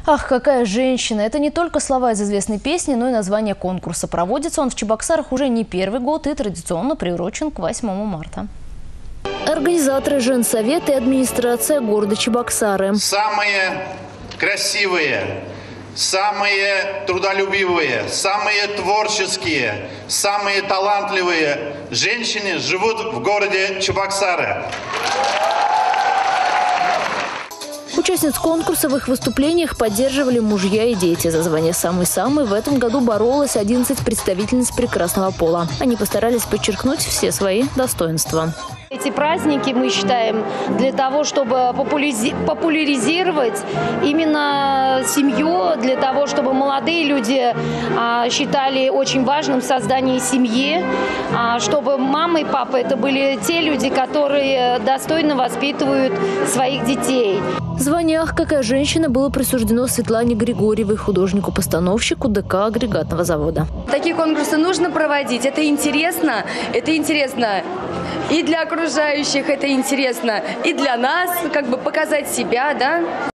Ах, какая женщина! Это не только слова из известной песни, но и название конкурса. Проводится он в Чебоксарах уже не первый год и традиционно приурочен к 8 марта. Организаторы, женсовет и администрация города Чебоксары. Самые красивые, самые трудолюбивые, самые творческие, самые талантливые женщины живут в городе Чебоксары. Участниц конкурса в их выступлениях поддерживали мужья и дети. За звание «Самый-самый» в этом году боролось 11 представительниц прекрасного пола. Они постарались подчеркнуть все свои достоинства. Эти праздники мы считаем для того, чтобы популяризировать именно семью, для того, чтобы молодые люди считали очень важным создание семьи, чтобы мама и папа это были те люди, которые достойно воспитывают своих детей. Звание «Ах, какая женщина» было присуждено Светлане Григорьевой, художнику-постановщику ДК агрегатного завода. Такие конкурсы нужно проводить. Это интересно и для окружающих, это интересно и для нас, как бы показать себя, да.